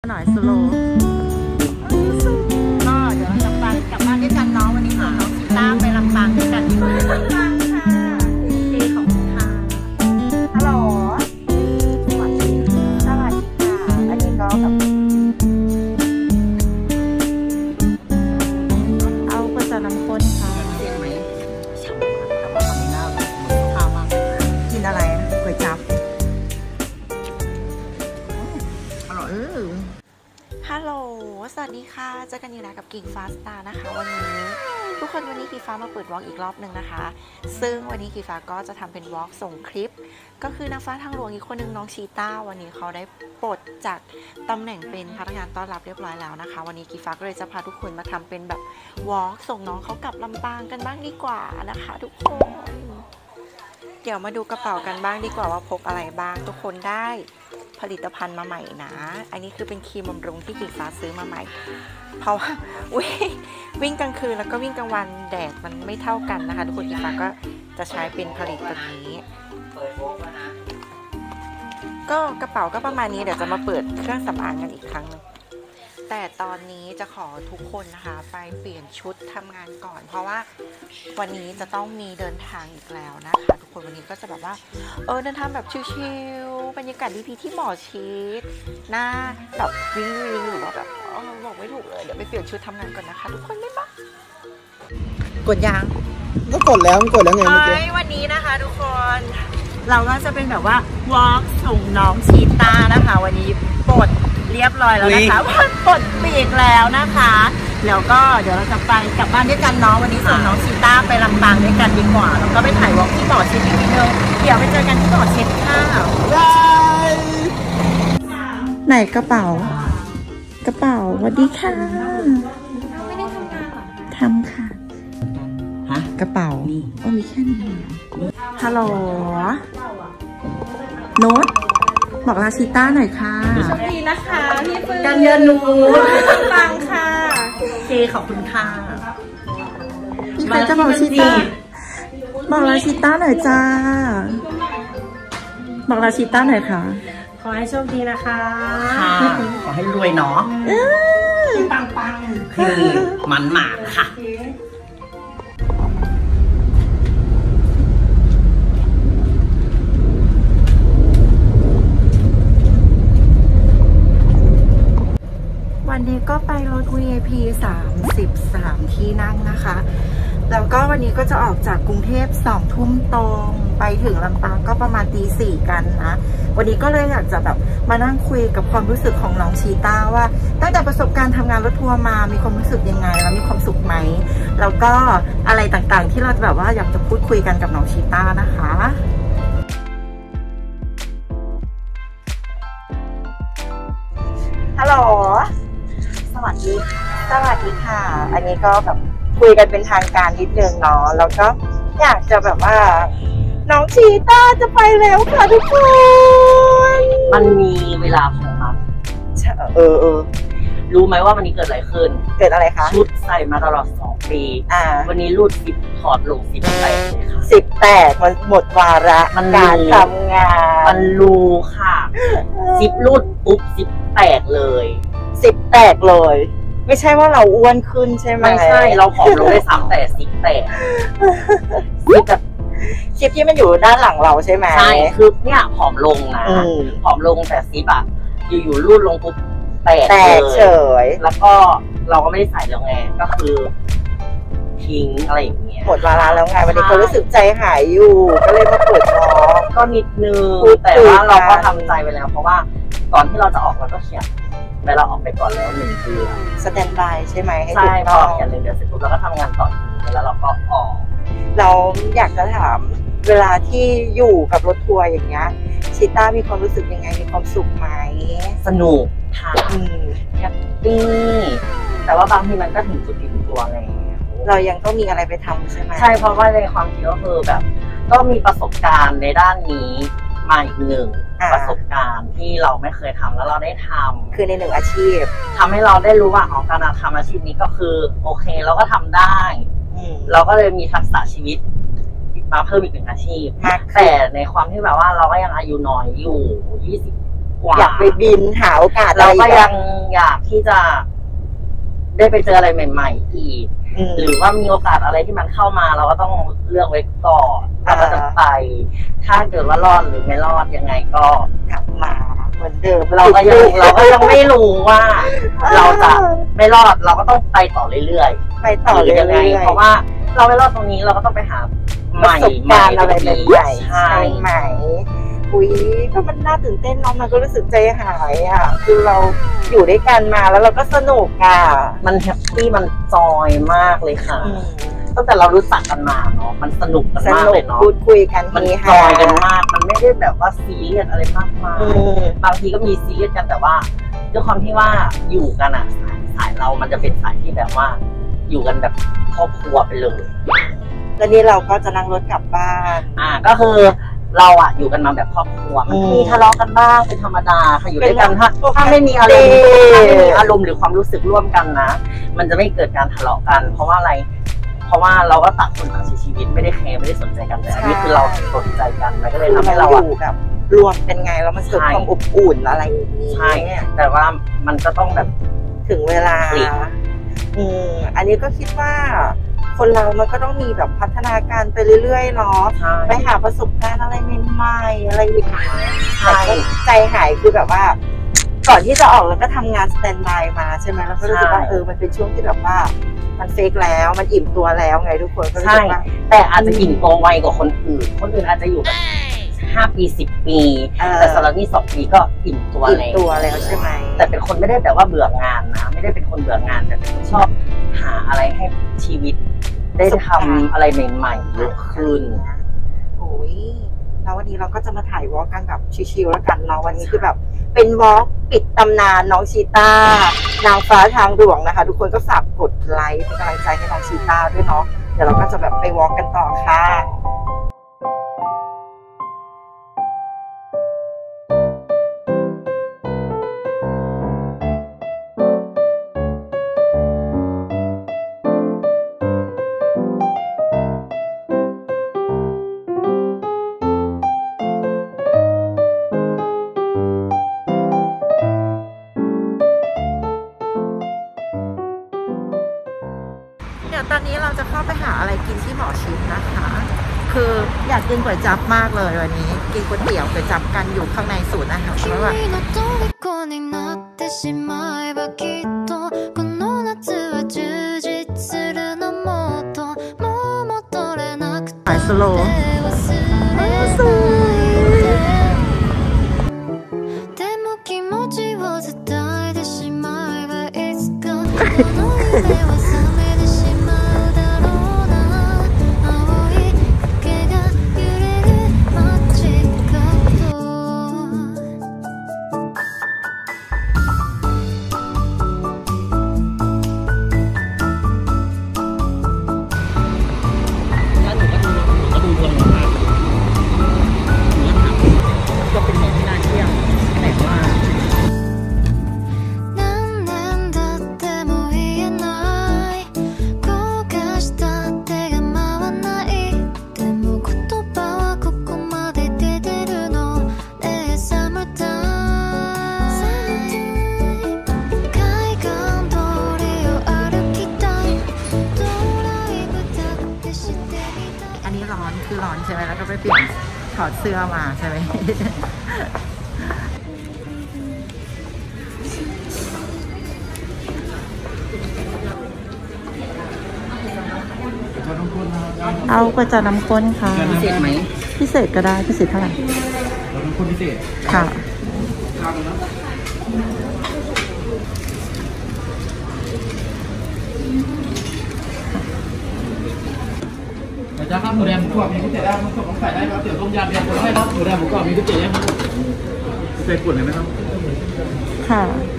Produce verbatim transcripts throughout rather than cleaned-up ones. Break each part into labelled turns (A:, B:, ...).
A: หน่อยสโลว์ก็เดี๋ยวเราจะไปกลับบ้านด้วยกันน้องวันนี้ค่ะน้องกีตาร์ไปลำปางด้วยกันลำปางค่ะเจของค่ะฮัลโหลสวัสดีสวัสดีค่ะอันนี้ก็แบบเอาก๋วยจั๊บน้ำข้นค่ะเสียงไหมแต่ว่าตอนนี้หน้าแบบเหมือนข้าวมากกินอะไรก๋วยจั๊บอร่อยฮัลโหลสวัสดีค่ะเจอกันอยู่นะกับกิ่งฟ้าสตาร์นะคะวันนี้ทุกคนวันนี้กีฟ้ามาเปิดวอล์กอีกรอบหนึ่งนะคะซึ่งวันนี้กีฟ้าก็จะทำเป็นวอล์กส่งคลิปก็คือนางฟ้าทางหลวงอีกคนหนึ่งน้องชีต้าวันนี้เขาได้ปลดจากตำแหน่งเป็นพนักงานต้อนรับเรียบร้อยแล้วนะคะวันนี้กีฟ้าก็เลยจะพาทุกคนมาทำเป็นแบบวอล์กส่งน้องเขากลับลำปางกันบ้างดีกว่านะคะทุกคนเดี๋ยวมาดูกระเป๋ากันบ้างดีกว่าว่าพกอะไรบ้างทุกคนได้ผลิตภัณฑ์มาใหม่นะอันนี้คือเป็นครีมบำรุงที่กิ่งฟ้าซื้อมาใหม่เพราะว่าวิ่งกลางคืนแล้วก็วิ่งกลางวันแดดมันไม่เท่ากันนะคะทุกคนกิ่งฟ้าก็จะใช้เป็นผลิตตัวนี้ก็กระเป๋าก็ประมาณนี้เดี๋ยวจะมาเปิดเครื่องสำอางกันอีกครั้งนึงแต่ตอนนี้จะขอทุกคนนะคะไปเปลี่ยนชุดทำงานก่อนเพราะว่าวันนี้จะต้องมีเดินทางอีกแล้วนะคะทุกคนวันนี้ก็จะแบบว่าเออเดินทางแบบชิลๆบรรยากาศดีๆที่หมอชิดหน้าแบบวิงวิงหรือว่าแบบเออบอกไม่ถูกเลยเดี๋ยวไปเปลี่ยนชุดทำงานก่อนนะคะทุกคนไม่บ้ากดยัง
B: ก็กดแล้วกดแล้วไงเมื่อกี้
A: วันนี้นะคะทุกคนเราก็จะเป็นแบบว่าวอล์กส่งน้องชีต้านะคะวันนี้ปลดเรียบร้อยแล้วนะคะปลดปีกแล้วนะคะแล้วก็เดี๋ยวเราจะไปกลับบ้านด้วยกันน้องวันนี้ส่งน้องชีต้าไปลำปางด้วยกันดีกว่าแล้วก็ไปถ่ายวอล์กที่หมอชิดอีกทีนึงเดี๋ยวไปเจอกันที่หมอชิดค่ะไหนกระเป๋ากระเป๋าสวัสดีค่ะไม่ได้ทำงานหรอทำค่ะฮะกระเป๋าก็มีแค่นี้ฮัลโหลโน้ตบอกลาชิต้าหน่อยค่ะ
C: โชคดีนะคะพี่ปืน
A: กันเยนู
C: ปังค่ะ
A: เจขอบคุณค่ะใครจะบอกชิต้าบอกลาชิต้าหน่อยจ้าบอกลาชิต้าหน่อยค่ะ
C: ขอให้โชคดีนะคะ
D: ค่ะขอให้รวยเนาะ
C: ปังปัง
D: คือมันหมากค่ะ
A: วันนี้ก็ไปรถ วี ไอ พี สามสิบสามที่นั่งนะคะแล้วก็วันนี้ก็จะออกจากกรุงเทพสองทุ่มตรงไปถึงลำปางก็ประมาณตีสี่กันนะวันนี้ก็เลยอยากจะแบบมานั่งคุยกับความรู้สึกของน้องชีต้าว่าตั้งแต่ประสบการณ์ทำงานรถทัวร์มามีความรู้สึกยังไงแล้วมีความสุขไหมแล้วก็อะไรต่างๆที่เราแบบว่าอยากจะพูดคุยกันกับน้องชีต้านะคะฮัลโหลสวัสดีสวัสดีค่ะอันนี้ก็แบบคุยกันเป็นทางการนิดนึงเนาะแล้วก็อยากจะแบบว่าน้องชีต้าจะไปแล้วค่ะทุกคน
D: มันมีเวลาของมัน
A: เออเออ
D: รู้ไหมว่าวันนี้เกิดอะไรขึ้น
A: เกิดอะไรคะ
D: ชุดใส่มาตลอดสองปี
A: อ่า
D: วันนี้รูดสิบถอดลงสิบแตกเลยค่ะ
A: สิบแตกมันหมดวาระ
D: มัน
A: การทำงาน
D: มันรู้ค่ะสิบรูดปุ๊บสิบแตกเลย
A: สิบแตกเลยไม่ใช่ว่าเราอ้วนขึ้นใช่ไหม
D: ไม่ใช่เราผอมลงได้สามแต่สิบแตก
A: ซิปแบบซิปที่มันอยู่ด้านหลังเราใช่ไหม
D: ใช่คือเนี่ยผอมลงนะผอมลงแต่ซิปอะอยู่ๆรูดลงปุ๊บแตก
A: แตกเฉย
D: แล้วก็เราก็ไม่ได้ใส่แล้วไงก็คือทิ้งอะไรอย่างเงี้ย
A: หมดเวลาแล้วไงวันนี้ก็รู้สึกใจหายอยู่ก็เลยมาเปิดน้อง
D: ก็นิดนึงแต่ว่าเราก็ทำใจไปแล้วเพราะว่าก่อนที่เราจะออกเราก็เขียนเวลาออกไปก่อนแล้วหนึ่งเดือน
A: สแตนบายใช่ไหม
D: ใช่พอเขียนหนึ่งเดือนเสร็จปุ๊บเราก็ทำงานต่อแล้วเราก็ออก
A: เราอยากจะถามเวลาที่อยู่กับรถทัวร์อย่างเงี้ยชิต้ามีความรู้สึกยังไงมีความสุขไหม
D: สนุกค่ะแฮปปี้แต่ว่าบางทีมันก็ถึงจุดอิ่มตัวไง
A: เรายังต้องมีอะไรไปทำใช่ไหม
D: ใช่เพราะว่าในความคิดก็คือแบบก็มีประสบการณ์ในด้านนี้มาอีกหนึ่งประสบการณ์ที่เราไม่เคยทำแล้วเราได้ทำ
A: คือในหนึ่งอาชีพ
D: ทำให้เราได้รู้ว่าอ๋อการทำอาชีพนี้ก็คือโอเคเราก็ทำได้เราก็เลยมีทักษะชีวิตมาเพิ่มอีกหนึ่งอาชีพแต่ในความที่แบบว่าเราก็ยังอายุน้อยอยู่ยี่สิบกว่า
E: อยากไปบินหาโอกาส
D: เราก็
E: อะไร
D: ยังอยากที่จะได้ไปเจออะไรใหม่ ๆ อีก
E: อืม
D: หรือว่ามีโอกาสอะไรที่มันเข้ามาเราก็ต้องเลือกไว้ก่อนเราก็จะไป ถ้าเกิดว่ารอดหรือไม่รอดยังไงก็
E: กลับมาเหมือนเดิม
D: เราก็ยังเราก็ยังไม่รู้ว่า เราจะไม่รอดเราก็ต้องไปต่อเรื่อยๆ
E: ไปต่อเรื่
D: ยังไง
E: อย
D: เพราะว่าเราไม่รอดตรงนี้เราก็ต้องไปหา
E: ๆ
D: ให
E: ประ
D: ม่
E: สบการณ์อะไรแบบใหญ่
D: ใช่
E: ใช่ไหมอุ้ยก็มันน่าตื่นเต้นเนาะมันก็รู้สึกใจหายอ่ะคือเราอยู่ด้วยกันมาแล้วเราก็สนุกอ่ะ
D: มันแฮปปี้มันจอยมากเลยค่ะ
E: อืม
D: ตั้งแต่เรารู้จักกันมาเนาะมันสนุกกัน
E: ส
D: มาก
E: นุ
D: เล
E: ก
D: ยเนาะ
E: พูดคุยกัน
D: มัน
E: เฮ
D: จ
E: ฮา
D: อยกันมากมันไม่ได้แบบว่าซีเรียสอะไรมากมาย
E: อืม
D: บางทีก็มีซีเรียสกันแต่ว่าด้วยความที่ว่าอยู่กันอ่ะสายสายเรามันจะเป็นสายที่แบบว่า อยู่กันแบบครอบครัวไปเลย
E: แล้วนี่เราก็จะนั่งรถกลับบ้าน
D: อ่าก็คือเราอะอยู่กันมาแบบครอบครัวมัน
E: อืม
D: มีทะเลาะกันบ้างเป็นธรรมดาค่ะอยู่ด้วยกัน
E: เป็น
D: ถ้า
E: ปกติ
D: ถ้าไม่มีอารมณ์ถ้าไม่มีอารมณ์หรือความรู้สึกร่วมกันนะ มันจะไม่เกิดการทะเลาะกัน เพราะว่าอะไร เพราะว่าเราก็ต่างคนต่างใช้ชีวิตไม่ได้แคร์ไม่ได้สนใจกันแต่อันนี้คือเราสนใจกันมันก็เลยทำให้เรา
E: อ
D: อะ
E: ยู่แบบรวมเป็นไงแล้วมันเกิด
D: ใช่
E: ความอบอุ่นอะไรอย่างนี้
D: ใช่แต่ว่ามันก็ต้องแบบ
E: ถึงเวลา
D: คลิก
E: อืมอันนี้ก็คิดว่าคนเรามันก็ต้องมีแบบพัฒนาการไปเรื่อยๆเนาะ
D: ใช่
E: ไปหาประสบการณ์อะไรใหม่ๆอะไรอย่างเงี้ย
D: ใช่
E: แต่ก็ใจหายคือแบบว่า ก่อนที่จะออกแล้วก็ทำงานสแตนด์บายมาใช่ไหมแล้วก็รู้สึกว่าเออมันเป็นช่วงที่แบบว่า มันเฟกแล้วมันอิ่มตัวแล้วไงทุกคนก็รู้
D: ใช่
E: สึกว่า
D: แต่อาจจะอิ่มตัวไวกว่าคนอื่น คนอื่นอาจจะอยู่แบบห้าปีสิบปี
E: เออ
D: แต่สำหรับนี่สองปีก็อิ่มตัว
E: อิ่ม
D: แล้ว
E: ตัวแล้วใช่ไหม
D: แต่เป็นคนไม่ได้แบบว่าเบื่องานนะไม่ได้เป็นคนเบื่องานแต่เป็นคนชอบหาอะไรให้ชีวิต ได้ทำอะไรใหม่ๆเยอะขึ้น
E: โอ้ยแล้ววันนี้เราก็จะมาถ่ายวอล์กกันแบบชิลๆแล้วกันเนาะวันนี้คือแบบเป็นวอล์กปิดตำนานน้องชีต้านางฟ้าทางหลวงนะคะ ทุกคนก็ฝากกดไลค์เป็นกำลังใจให้น้องชีต้าด้วยเนาะเดี๋ยวเราก็จะแบบไปวอล์กกันต่อค่ะ เดี๋ยวตอนนี้เราจะเข้าไปหาอะไรกินที่หมอชิดนะคะ คืออยากกินก๋วยจั๊บมากเลยวันนี้ กินก๋วยเตี๋ยวก๋วยจั๊บกันอยู่ข้างในศูนย์อาหารแล้วแบบขายสโลว์คือร้อนใช่ไหมแล้วก็ไปเปลี่ยนถอดเสื้อมาใช่ไหม เอาก๋วยจั๊บน้ำข้นค่ะ
D: พิเศษไหม
E: พิเศษก็ได้พิเศษเท่าไหร่
B: น้ำข้นพิเศษ
E: ค่ะ
B: จะข้าวหมูแดงหมูกรอบมีพิเศษได้หมูกรอบต้องใส่ได้ครับเตี๋ยวต้มยำเดียวคนให้ครับหมูแดงหมูกรอบมีพิเศษไหมพิเศษกดเลยไหมครับ
E: ค่ะ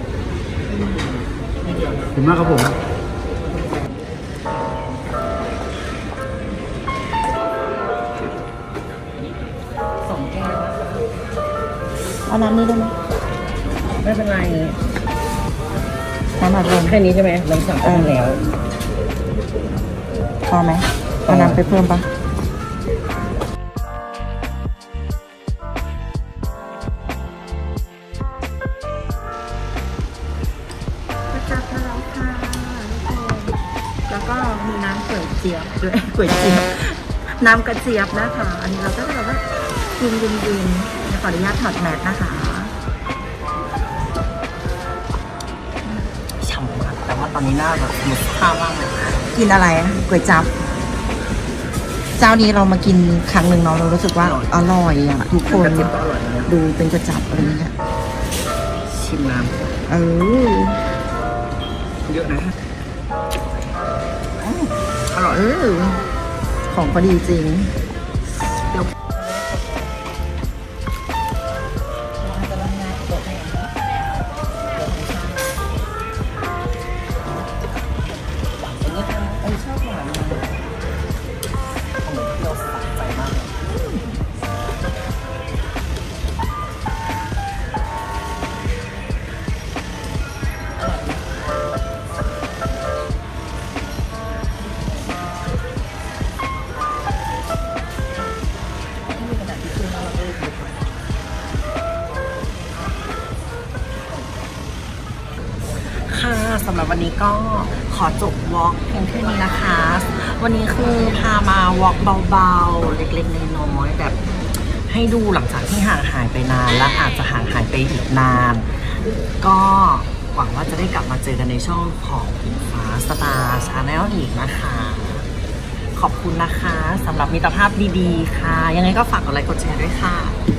B: ขอบคุณมากครับผม
D: สองแก้ว
E: เอาน้ำนี้ได้ไหม
D: ไม่เป็นไร
E: น้ำอัดลม
D: แค่นี้ใช่ไหมเราสั่งไปแล้ว
E: พอไหมเอาน้ำไปเพิ่มปะก็มีน้ำก๋วยเจี๊ยบด้วยก๋วยเจี๊ยบน้ำกระเจี๊ยบนะคะ อันนี้เราก็จะแบบว่ากินกินกินขออนุญาตถอดแมสนะคะ
D: ฉ่ำมากแต่ว่าตอนนี้หน้าแบบหมุดข้าวมากเลย
E: กินอะไรก๋วยจั๊บเจ้านี้เรามากินครั้งหนึ่งเนาะเรารู้สึกว่าอร่อยอ่ะทุกคนดูเป็นกระจับอะไรเงี้ย
D: ชิมน้ำ
E: เออ
D: เยอะนะ
E: อร่อยเออของพอดีจริง
D: ค่ะสำหรับวันนี้ก็ขอจบวอล์กเพียงแค่นี้นะคะ วันนี้คือพามาวอล์กเบาๆเล็กๆน้อยๆแบบให้ดูหลังจากที่ห่างหายไปนานและอาจจะห่างหายไปอีกนานก็หวังว่าจะได้กลับมาเจอกันในช่องของฟ้าสตาร์ชาแนลอีกนะคะขอบคุณนะคะสำหรับมิตรภาพดีๆค่ะยังไงก็ฝากกดไลค์กดแชร์ด้วยค่ะ